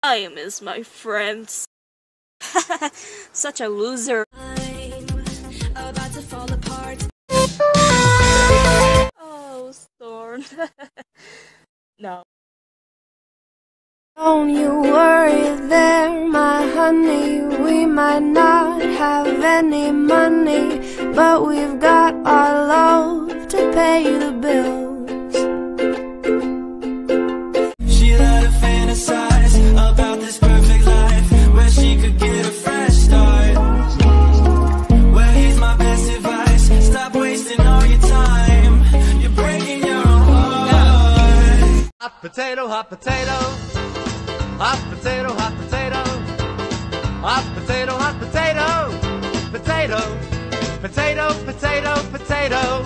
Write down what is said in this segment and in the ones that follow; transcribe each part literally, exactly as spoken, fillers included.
I miss my friends. Such a loser. I'm about to fall apart. Oh, Storm. No. Don't you worry there, my honey. We might not have any money, but we've got our love to pay the bills. She let her fantasize about this perfect life where she could get a fresh start. Well, here's my best advice: stop wasting all your time. You're breaking your own heart. Hot potato, hot potato. Hot potato, hot potato. Hot potato, hot potato. Potato, potato, potato, potato.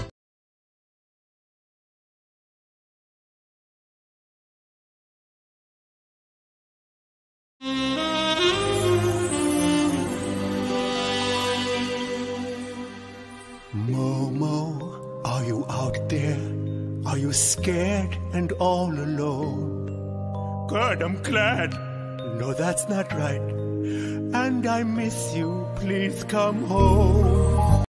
Momo, are you out there? Are you scared and all alone? Good, I'm glad. No, that's not right. And I miss you, please come home.